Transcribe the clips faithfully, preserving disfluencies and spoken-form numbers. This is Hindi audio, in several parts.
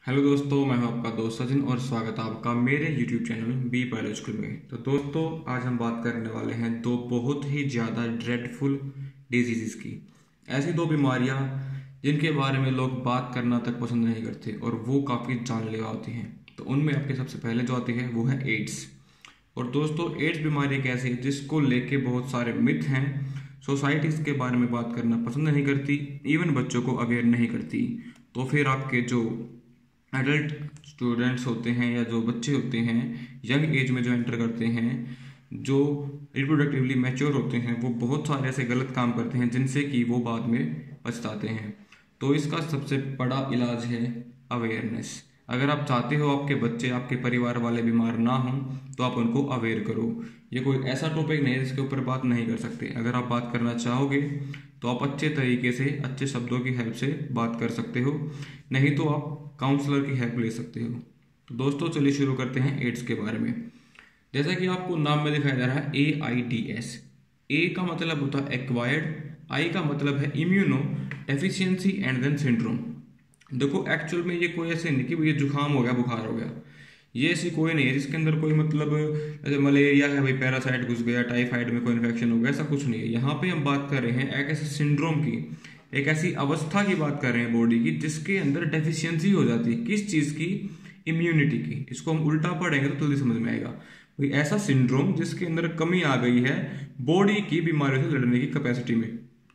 हेलो दोस्तों, मैं हूं आपका दोस्त सचिन और स्वागत है आपका मेरे यूट्यूब चैनल बी बायोलॉजिकल में। तो दोस्तों, आज हम बात करने वाले हैं दो बहुत ही ज़्यादा ड्रेडफुल डिजीज़ की। ऐसी दो बीमारियां जिनके बारे में लोग बात करना तक पसंद नहीं करते और वो काफ़ी जानलेवा होती हैं। तो उनमें आपके सबसे पहले जो आती है वो है एड्स। और दोस्तों, एड्स बीमारी एक ऐसी है जिसको लेके बहुत सारे मिथ हैं। सोसाइटी इसके बारे में बात करना पसंद नहीं करती, इवन बच्चों को अवेयर नहीं करती। तो फिर आपके जो एडल्ट स्टूडेंट्स होते हैं या जो बच्चे होते हैं यंग एज में जो एंटर करते हैं, जो रिप्रोडक्टिवली मैच्योर होते हैं, वो बहुत सारे ऐसे गलत काम करते हैं जिनसे कि वो बाद में पछताते हैं। तो इसका सबसे बड़ा इलाज है अवेयरनेस। अगर आप चाहते हो आपके बच्चे, आपके परिवार वाले बीमार ना हों, तो आप उनको अवेयर करो। ये कोई ऐसा टॉपिक नहीं है जिसके ऊपर बात नहीं कर सकते। अगर आप बात करना चाहोगे तो आप अच्छे तरीके से, अच्छे शब्दों की हेल्प से बात कर सकते हो, नहीं तो आप काउंसलर की हेल्प ले सकते हो। तो दोस्तों, चलिए शुरू करते हैं एड्स के बारे में। जैसा कि आपको नाम में दिखाई दे रहा है ए आई डी एस। ए का मतलब होता है एक्वायर्ड, आई का मतलब है immuno deficiency and then syndrome. देखो, एक्चुअल में ये कोई ऐसे नहीं कि ये जुकाम हो गया, बुखार हो गया। ये ऐसी कोई नहीं है जिसके अंदर कोई मतलब जैसे मलेरिया है भाई, पैरासाइट घुस गया, टाइफाइड में कोई इन्फेक्शन हो गया, ऐसा कुछ नहीं है। यहाँ पे हम बात कर रहे हैं एक ऐसे सिंड्रोम की, एक ऐसी अवस्था की बात कर रहे हैं बॉडी की जिसके अंदर डेफिशिएंसी हो जाती है। किस चीज़ की? इम्यूनिटी की। इसको हम उल्टा पढ़ेंगे तो जल्दी समझ में आएगा। भाई ऐसा सिंड्रोम जिसके अंदर कमी आ गई है बॉडी की बीमारियों से लड़ने की कैपेसिटी में।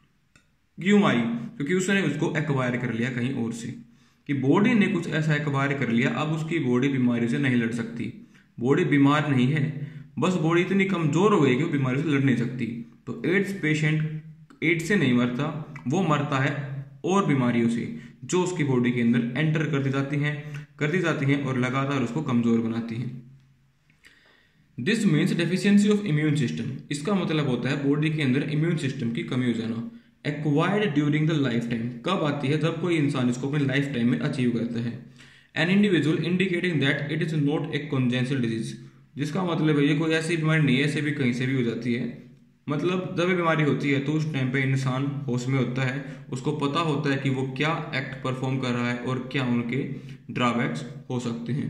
क्यों आई? क्योंकि उसने उसको एक्वायर कर लिया कहीं और से, कि बॉडी ने कुछ ऐसा एक्वायर कर लिया, अब उसकी बॉडी बीमारी से नहीं लड़ सकती। बॉडी बीमार नहीं है, बस बॉडी इतनी कमजोर हो गई कि वो बीमारी से लड़ नहीं सकती। तो एड्स पेशेंट एड्स से नहीं मरता, वो मरता है और बीमारियों से जो उसकी बॉडी के अंदर एंटर करती जाती हैं करती जाती हैं और लगातार उसको कमजोर बनाती हैं। This means deficiency of immune system. इसका मतलब होता है बॉडी के अंदर इम्यून सिस्टम की कमी हो जाना। Acquired during the life time. कब आती है? जब कोई इंसान इसको अपनी लाइफ टाइम में अचीव करता है। An individual indicating that it is not a congenital disease. जिसका मतलब है ये कोई ऐसी बीमारी नहीं है, ऐसे भी कहीं से भी हो जाती है। मतलब जब ये बीमारी होती है तो उस टाइम पे इंसान होश में होता है, उसको पता होता है कि वो क्या एक्ट परफॉर्म कर रहा है और क्या उनके ड्रॉबैक्स हो सकते हैं।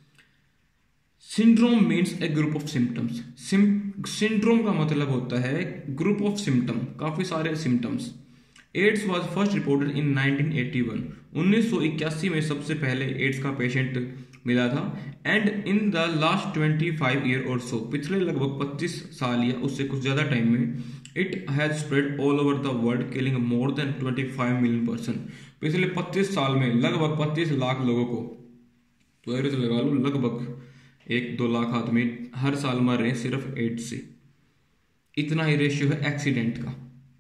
Syndrome means a group of symptoms. Syndrome का मतलब होता है ग्रुप ऑफ सिम्टम, काफी सारे symptoms. AIDS was first reported in nineteen eighty one. उन्नीस सौ इक्यासी में सबसे पहले एड्स का पेशेंट मिला था। And in the last twenty five year or so, पिछले लगभग पच्चीस साल या उससे कुछ ज्यादा टाइम में, it has spread all over the world killing more than twenty five million person. पिछले पच्चीस साल में लगभग पच्चीस लाख लोगों को, तो एवरेज लगा लो, लगभग एक दो लाख आदमी हर साल मर रहे हैं सिर्फ एड्स से। इतना ही रेशियो है एक्सीडेंट का,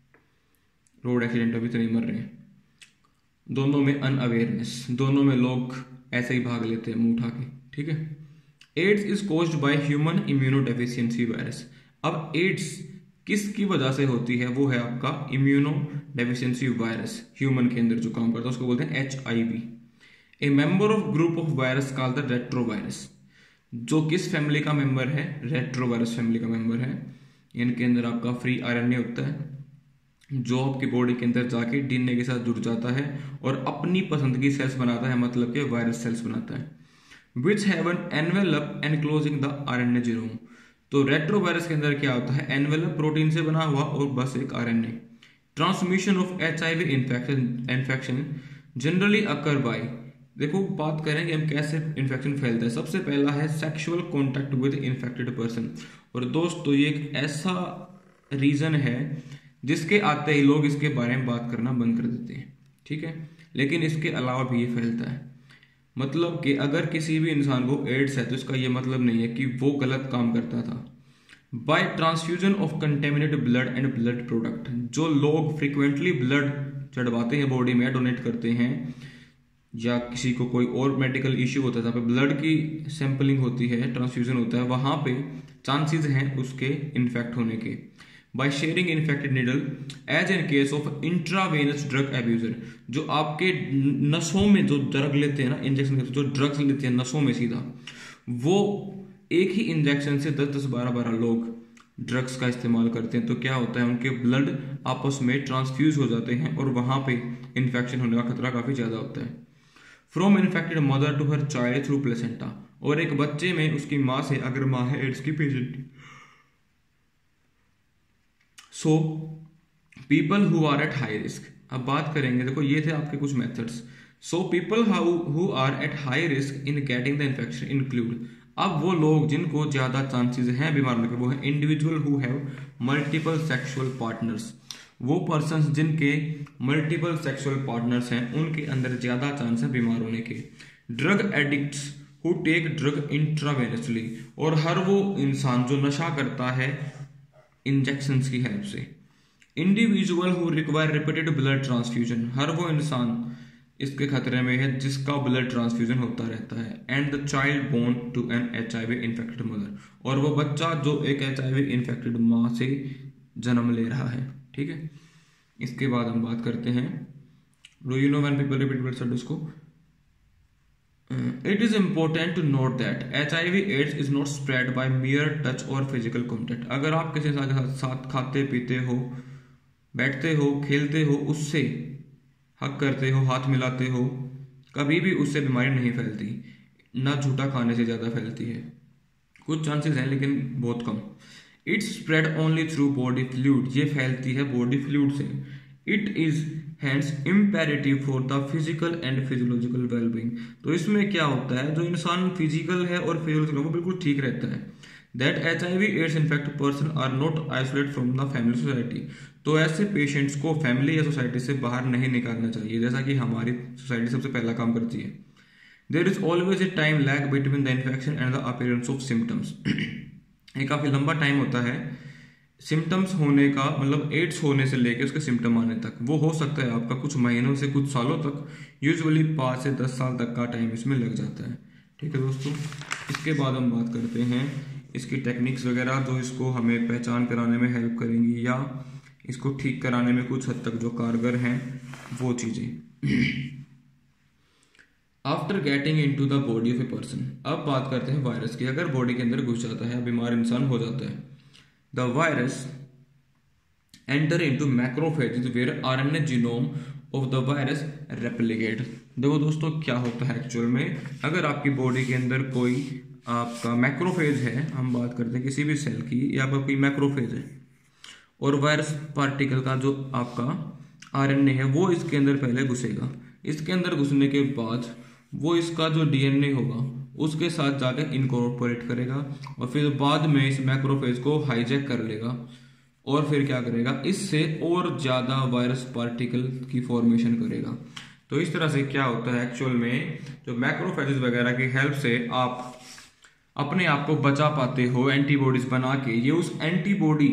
रोड एक्सीडेंट में भी तो नहीं मर रहे हैं। दोनों में अनअवेयरनेस, दोनों में लोग ऐसे ही भाग लेते हैं मुंह उठा के। ठीक है। AIDS is caused by human immuno deficiency virus. अब एड्स किसकी वजह से होती है? वो है आपका इम्यूनो डेफिशिएंसी वायरस। ह्यूमन के अंदर जो काम करता है उसको बोलते हैं H I V. A member of group of virus called the retrovirus. जो किस फैमिली का मेंबर है? रेट्रोवायरस फैमिली का मेंबर है। इनके अंदर आपका फ्री आरएनए होता है जो आपकी बॉडी के अंदर जाके डीएनए के साथ जुड़ जाता है और अपनी पसंद की सेल्स बनाता है, मतलब के वायरस सेल्स बनाता है, which have an envelope enclosing the RNA genome. तो रेट्रोवायरस के अंदर क्या होता है? एनवेलप प्रोटीन से बना हुआ और बस एक RNA. Transmission of HIV infection infection generally occur by. देखो, बात करें कि हम कैसे इन्फेक्शन फैलता है। सबसे पहला है sexual contact with infected person. और दोस्तों, ये एक ऐसा रीजन है जिसके आते ही लोग इसके बारे में बात करना बंद कर देते हैं। ठीक है। लेकिन इसके अलावा भी ये फैलता है। मतलब कि अगर किसी भी इंसान को एड्स है तो इसका ये मतलब नहीं है कि वो गलत काम करता था। By transfusion of contaminated blood and blood product. जो लोग फ्रिक्वेंटली ब्लड चढ़वाते हैं बॉडी में, डोनेट करते हैं, या किसी को कोई और मेडिकल इश्यू होता है जहाँ पे ब्लड की सैंपलिंग होती है, ट्रांसफ्यूजन होता है, वहां पे चांसेस हैं उसके इन्फेक्ट होने के। By sharing infected needle as in case of intravenous drug abuser. जो आपके नसों में जो ड्रग लेते हैं ना, इंजेक्शन जो ड्रग्स लेते हैं नसों में सीधा, वो एक ही इंजेक्शन से दस दस बारह बारह लोग ड्रग्स का इस्तेमाल करते हैं। तो क्या होता है? उनके ब्लड आपस में ट्रांसफ्यूज हो जाते हैं और वहां पे इन्फेक्शन होने का खतरा काफी ज्यादा होता है। From infected mother to her child through placenta, और एक बच्चे में उसकी माँ से अगर माँ है एड्स की patient. So people who are at high risk, अब बात करेंगे, देखो ये थे आपके कुछ methods. So people who are at high risk in getting the infection include, अब वो लोग जिनको ज्यादा चांसेस हैं बीमार होने के वो है individual who have multiple sexual partners, वो पर्सन्स जिनके मल्टीपल सेक्सुअल पार्टनर्स हैं उनके अंदर ज्यादा चांस है बीमार होने के। Drug addicts who take drug intravenously, और हर वो इंसान जो नशा करता है इंजेक्शंस की हेल्प से। Individual who require repeated blood transfusion, हर वो इंसान इसके खतरे में है जिसका ब्लड ट्रांसफ्यूजन होता रहता है। And the child born to an H I V infected mother, और वो बच्चा जो एक एच आई वी इन्फेक्टेड माँ से जन्म ले रहा है, ठीक है। इसके बाद हम बात करते हैं, do you know when people repeat blood studies को, it is important to note that H I V AIDS is not spread by mere touch or physical contact, अगर आप किसी के साथ खाते पीते हो, बैठते हो, खेलते हो, उससे हक करते हो, हाथ मिलाते हो, कभी भी उससे बीमारी नहीं फैलती, ना झूठा खाने से ज़्यादा फैलती है, कुछ चांसेस हैं लेकिन बहुत कम। It's spread only through body fluid, ये फैलती है बॉडी फ्लूइड से। It is hence imperative for the physical and physiological wellbeing, तो इसमें क्या होता है, जो इंसान फिजिकल है और फिजियोलॉजिकल वो बिल्कुल ठीक रहता है। That H I V AIDS infected person are not isolate from the family society, तो ऐसे पेशेंट्स को फैमिली या सोसाइटी से बाहर नहीं निकालना चाहिए, जैसा कि हमारी सोसाइटी सबसे पहला काम करती है। There is always a time lag between the infection and the appearance of symptoms, ये काफी लंबा टाइम होता है सिम्टम्स होने का, मतलब एड्स होने से लेके उसके सिम्टम आने तक, वो हो सकता है आपका कुछ महीनों से कुछ सालों तक, यूजुअली पाँच से दस साल तक का टाइम इसमें लग जाता है, ठीक है दोस्तों। इसके बाद हम बात करते हैं इसकी टेक्निक्स वगैरह जो इसको हमें पहचान कराने में हेल्प करेंगी या इसको ठीक कराने में कुछ हद तक जो कारगर हैं वो चीजें। After getting into the body of a person, अब बात करते हैं वायरस की, अगर बॉडी के अंदर घुस जाता है, बीमार इंसान हो जाता है, the virus enter into macrophage where R N A genome of the virus replicate. देखो दोस्तों क्या होता है एक्चुअल में, अगर आपकी बॉडी के अंदर कोई आपका मैक्रोफेज है, हम बात करते हैं किसी भी सेल की, या आपका कोई मैक्रोफेज है और वायरस पार्टिकल का जो आपका आरएनए है वो इसके अंदर पहले घुसेगा, इसके अंदर घुसने के बाद वो इसका जो डीएनए होगा उसके साथ जाकर इनकॉर्पोरेट करेगा और फिर बाद में इस मैक्रोफेज को हाईजैक कर लेगा और फिर क्या करेगा, इससे और ज्यादा वायरस पार्टिकल की फॉर्मेशन करेगा। तो इस तरह से क्या होता है एक्चुअल में, जो मैक्रोफेजेस वगैरह की हेल्प से आप अपने आप को बचा पाते हो एंटीबॉडीज बना के, ये उस एंटीबॉडी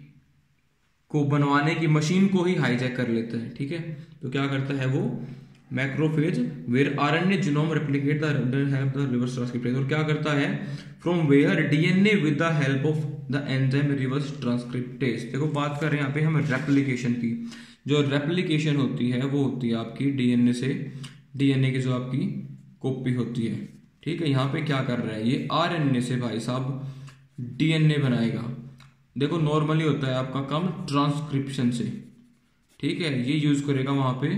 को बनवाने की मशीन को ही हाईजैक कर लेता है, ठीक है। तो क्या करता है वो macrophage where RNA genome replicate the help the reverse transcriptase, और क्या करता है from where DNA with the help of the enzyme reverse transcriptase. देखो बात कर रहे हैं यहाँ पे हम रेप्लिकेशन की, जो रेप्लिकेशन होती है वो होती है आपकी डीएनए से, डीएनए की जो आपकी कॉपी होती है, ठीक है। यहाँ पे क्या कर रहा है ये आरएनए से भाई साहब डीएनए बनाएगा। देखो नॉर्मली होता है आपका काम ट्रांसक्रिप्शन से, ठीक है, ये यूज करेगा वहां पे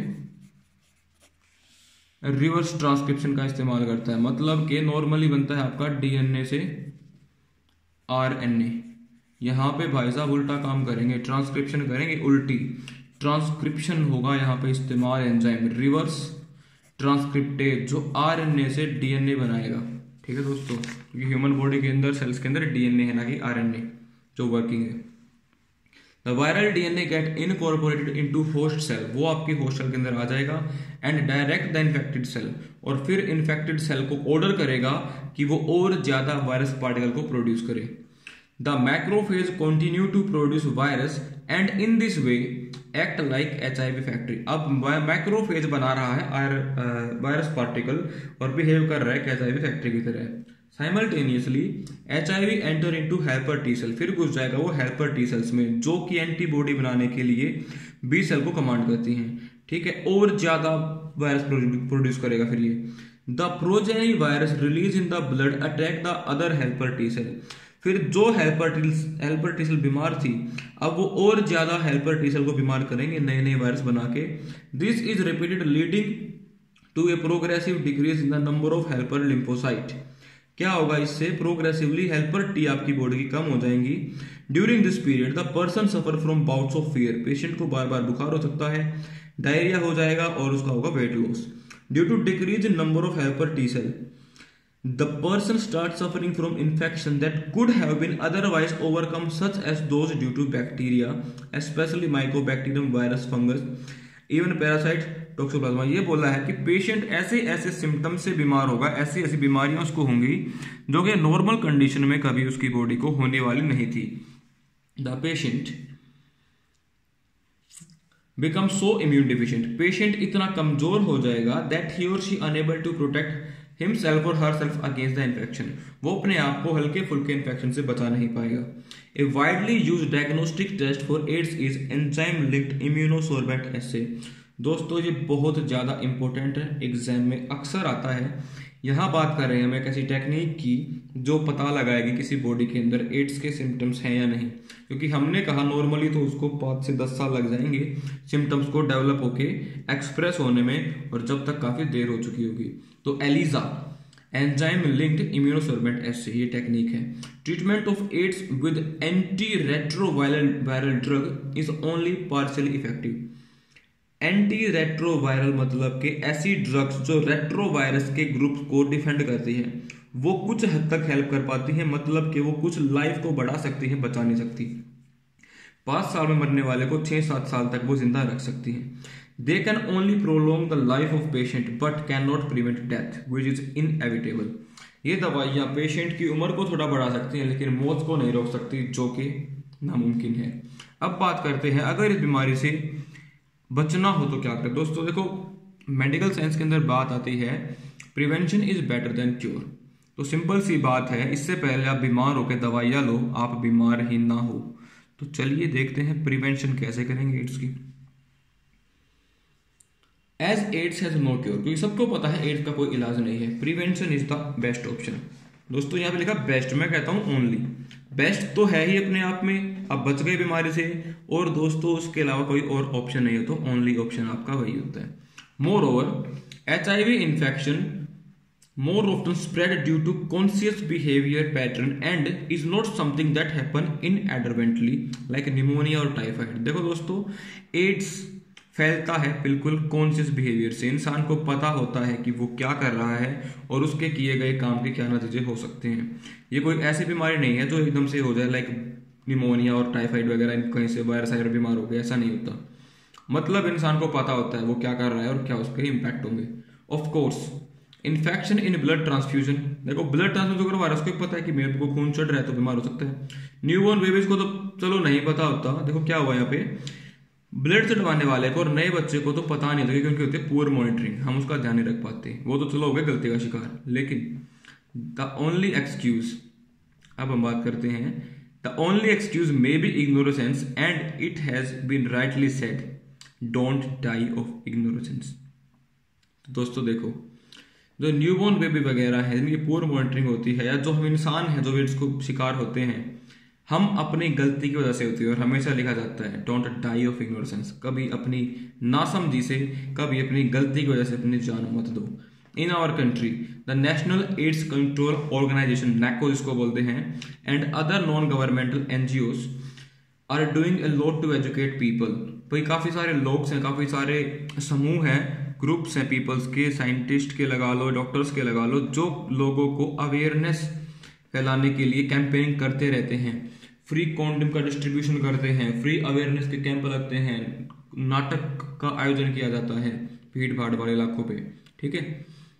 रिवर्स ट्रांसक्रिप्शन का इस्तेमाल करता है, मतलब कि नॉर्मली बनता है आपका डीएनए से आरएनए, यहां पे भाई साहब उल्टा काम करेंगे, ट्रांसक्रिप्शन करेंगे उल्टी, ट्रांसक्रिप्शन होगा यहाँ पे इस्तेमाल एंजाइम रिवर्स ट्रांसक्रिप्टेज जो आरएनए से डीएनए बनाएगा, ठीक है दोस्तों, क्योंकि ह्यूमन बॉडी के अंदर सेल्स के अंदर डीएनए है ना कि आरएनए जो वर्किंग है। The viral DNA get incorporated into host cell, वो आपके होस्ट सेल के अंदर आ जाएगा and direct the infected cell, और फिर इन्फेक्टेड सेल को ऑर्डर करेगा कि वो और ज्यादा वायरस पार्टिकल को प्रोड्यूस करे। The macrophage continue to produce virus and in this way act like HIV factory. अब मैक्रोफेज बना रहा है वायरस पार्टिकल और बिहेव कर रहा है एचआईवी फैक्ट्री की तरह। Simultaneously HIV enter into helper T cell, फिर घुस जाएगा वो हेल्पर टी सेल्स में जो कि एंटीबॉडी बनाने के लिए बी सेल को कमांड करती हैं, ठीक है, और ज्यादा वायरस प्रोड्यूस करेगा। फिर ये the progeny virus release in the blood attack the other helper T cell, फिर जो helper T helper T cell बीमार थी अब वो और ज्यादा हेल्पर टी सेल को बीमार करेंगे नए नए वायरस बना के। This is repeated leading to a progressive decrease in the number of helper lymphocyte. क्या होगा इससे? प्रोग्रेसिवली हेल्पर टी आपकी बॉडी की कम हो जाएंगी। During this period the person suffer from bouts of fear, patient को बार बार बुखार हो सकता है, डायरिया हो जाएगा और उसका होगा weight loss. Due to decrease in number of helper T cell the person starts suffering from infection that could have been otherwise overcome, such as those due to bacteria, especially mycobacterium, virus, fungus, even parasite, toxoplasma. ये बोला है कि पेशेंट ऐसे ऐसे सिम्टम से बीमार होगा, ऐसी ऐसी बीमारियां उसको होंगी जो कि नॉर्मल कंडीशन में कभी उसकी बॉडी को होने वाली नहीं थी। The patient become so immune deficient, patient इतना कमजोर हो जाएगा that he or she unable to protect himself or herself against the infection, वो अपने आप को हल्के फुल्के इन्फेक्शन से बचा नहीं पाएगा। A widely used diagnostic test for AIDS is enzyme linked immunosorbent assay। दोस्तों ये बहुत ज़्यादा इंपॉर्टेंट है, एग्जाम में अक्सर आता है। यहाँ बात कर रहे हैं हम एक ऐसी टेक्निक की जो पता लगाएगी किसी बॉडी के अंदर एड्स के सिम्टम्स हैं या नहीं, क्योंकि हमने कहा नॉर्मली तो उसको पाँच से दस साल लग जाएंगे सिम्टम्स को डेवलप होके एक्सप्रेस होने में, और जब तक काफ़ी देर हो चुकी होगी। तो ELISA enzyme linked immunosorbent assay ये टेक्निक है। Treatment of AIDS with anti retroviral viral drug is only partially effective. Anti retroviral मतलब कि ऐसी ड्रग्स जो रेट्रोवायरस के ग्रुप को डिफेंड करती है, वो कुछ हद तक हेल्प कर पाती है, मतलब कि वो कुछ लाइफ को बढ़ा सकती है, बचा नहीं सकती। पांच साल में मरने वाले को छह सात साल तक वो जिंदा रख सकती है। They can only prolong the life of patient but can not prevent death which is inevitable. ये दवाइयाँ पेशेंट की उम्र को थोड़ा बढ़ा सकती हैं लेकिन मौत को नहीं रोक सकती, जो कि नामुमकिन है। अब बात करते हैं अगर इस बीमारी से बचना हो तो क्या करें। दोस्तों देखो, मेडिकल साइंस के अंदर बात आती है prevention is better than cure. तो सिंपल सी बात है, इससे पहले आप बीमार होकर दवाइयाँ लो, आप बीमार ही ना हो। तो चलिए देखते हैं प्रिवेंशन कैसे करेंगे एड्स की। As AIDS has no cure, क्योंकि सबको पता है एड्स का कोई इलाज नहीं है, prevention is the best option. दोस्तों यहाँ पे लिखा बेस्ट, मैं कहता हूँ ओनली। बेस्ट तो है ही अपने आप में, आप बच गए बीमारी से, और दोस्तों उसके अलावा कोई और ऑप्शन नहीं है, तो ओनली ऑप्शन आपका वही होता है। Moreover H I V infection more often spread due to conscious behavior pattern and is not something that happen inadvertently like pneumonia और टाइफाइड। देखो दोस्तों, एड्स फैलता है बिल्कुल कॉन्शियस बिहेवियर से, इंसान को पता होता है कि वो क्या कर रहा है और उसके किए गए काम के क्या नतीजे हो सकते हैं। ये कोई ऐसी बीमारी नहीं है जो एकदम से हो जाए लाइक निमोनिया और टाइफाइड वगैरह, कहीं से वायरस आकर बीमार हो गया, ऐसा नहीं होता। मतलब इंसान को पता होता है वो क्या कर रहा है और क्या उसके इम्पैक्ट होंगे। Of course infection in blood transfusion, देखो ब्लड ट्रांसफ्यूजन करवा रहा है, उसको पता है कि मेरे को खून चढ़ रहा है तो बीमार हो सकता है। न्यूबॉर्न बेबीज को तो चलो नहीं पता होता। देखो क्या हुआ यहाँ पे, ब्लड चढ़वाने वाले को और नए बच्चे को तो पता नहीं होता क्योंकि होती है पुअर मॉनिटरिंग, हम उसका ध्यान नहीं रख पाते, वो तो चलो हो गए गलती का शिकार। लेकिन द ओनली एक्सक्यूज, अब हम बात करते हैं, the only excuse may be ignorance and it has been rightly said don't die of ignorance. दोस्तों देखो, जो न्यूबॉर्न बेबी वगैरह है जिनकी पूर्ण मॉनिटरिंग होती है, या जो हम इंसान हैं जो एड्स को शिकार होते हैं, हम अपनी गलती की वजह से होती है, और हमेशा लिखा जाता है डोंट डाई ऑफ इग्नोरेंस, कभी अपनी नासमझी से, कभी अपनी गलती की वजह से अपनी जान मत दो। In our country the national AIDS control organisation NACO जिसको बोलते हैं and other non governmental NGOs are doing a lot to educate people. भाई काफी सारे लोग हैं, काफी सारे समूह हैं, ग्रुप्स हैं पीपल्स के, साइंटिस्ट के लगा लो, डॉक्टर्स के लगा लो, जो लोगों को अवेयरनेस फैलाने के लिए कैंपेनिंग करते रहते हैं, फ्री कॉन्डम का डिस्ट्रीब्यूशन करते हैं, फ्री अवेयरनेस के कैंप लगते हैं, नाटक का आयोजन किया जाता है भीड़ भाड़ वाले इलाकों पे, ठीक है।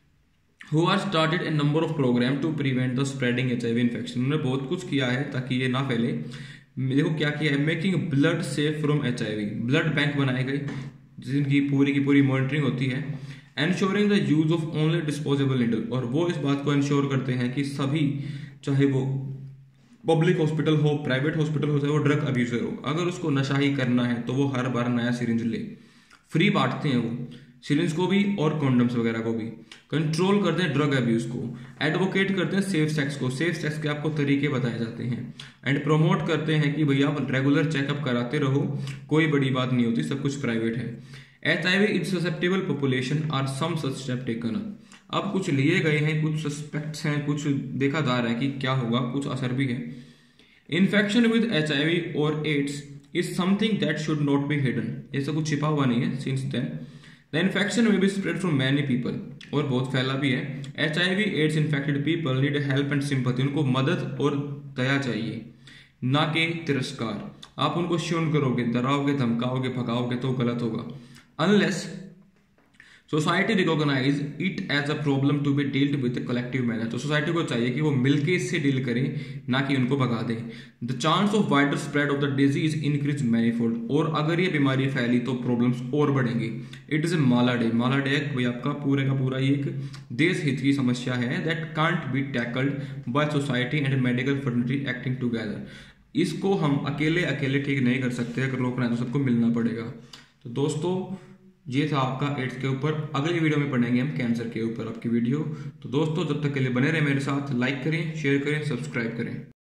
Who are started a number of program to prevent the spreading H I V infection. उन्होंने बहुत कुछ किया है ताकि ये ना फैले। देखो क्या किया है, making blood safe from H I V, blood bank बनाए गए जिनकी पूरी की पूरी मॉनिटरिंग होती है। Ensuring the use of only disposable needle, और वो इस बात को इंश्योर करते हैं कि सभी, चाहे वो पब्लिक हॉस्पिटल हो, प्राइवेट हॉस्पिटल हो, चाहे वो ड्रग अब्यूजर हो, अगर उसको नशा ही करना है तो वो हर बार नया सिरिंज ले। फ्री बांटते हैं वो सिरिंज को भी और कॉन्डम्स वगैरह को भी। कंट्रोल करते हैं ड्रग अब्यूज को, एडवोकेट करते हैं सेफ सेक्स को, सेफ सेक्स के आपको तरीके बताए जाते हैं, एंड प्रमोट करते हैं कि भैया आप रेगुलर चेकअप कराते रहो, कोई बड़ी बात नहीं होती, सब कुछ प्राइवेट है। H I V in susceptible population are some such step taken. अब कुछ लिए गए हैं, कुछ सस्पेक्ट्स हैं, कुछ देखा जा रहा है कि क्या होगा, कुछ असर भी है। Infection with H I V और AIDS is something that should not be hidden. ऐसा कुछ छिपा हुआ नहीं है। Since then the infection may be spread from many people, और बहुत फैला भी है। H I V AIDS infected people need help and sympathy. उनको मदद और दया चाहिए, ना कि तिरस्कार। आप उनको श्योन करोगे, डराओगे, धमकाओगे, भगाओगे तो गलत होगा। Unless society recognise it as a problem to be dealt with collective manner. तो सोसाइटी को चाहिए कि वो मिलके इससे डील करें, ना कि उनको भगा दें। The chance of wider spread of the disease increase manifold. और अगर ये बीमारी फैली तो प्रॉब्लम्स और बढ़ेंगी। It is a malady. Malady भाई आपका पूरे का पूरा ये एक देश हित की समस्या है that can't be tackled by society and medical fraternity acting together. इसको हम अकेले अकेले ठीक नहीं कर सकते। अगर रोकना है तो सबको मिलना पड़ेगा। तो दोस्तों ये था आपका एड्स के ऊपर। अगली वीडियो में पढ़ेंगे हम कैंसर के ऊपर आपकी वीडियो। तो दोस्तों जब तक के लिए बने रहे मेरे साथ, लाइक करें, शेयर करें, सब्सक्राइब करें।